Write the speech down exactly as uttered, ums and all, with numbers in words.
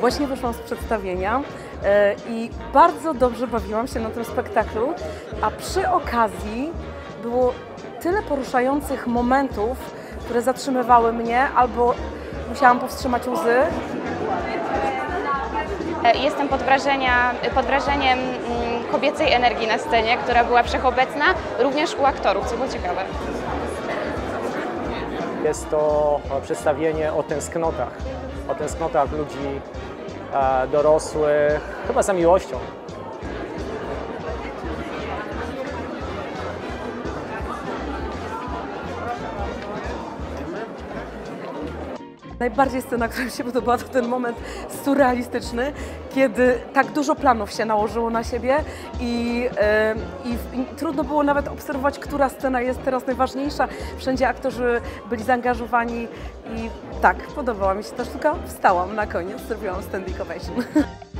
Właśnie wyszłam z przedstawienia i bardzo dobrze bawiłam się na tym spektaklu, a przy okazji było tyle poruszających momentów, które zatrzymywały mnie albo musiałam powstrzymać łzy. Jestem pod, wrażenia, pod wrażeniem kobiecej energii na scenie, która była wszechobecna, również u aktorów, co było ciekawe. Jest to przedstawienie o tęsknotach, o tęsknotach ludzi dorosłych, chyba za miłością. Najbardziej scena, która mi się podobała, to ten moment surrealistyczny, kiedy tak dużo planów się nałożyło na siebie i, yy, i, i trudno było nawet obserwować, która scena jest teraz najważniejsza. Wszędzie aktorzy byli zaangażowani i tak, podobała mi się ta sztuka. Wstałam na koniec, zrobiłam standing ovation.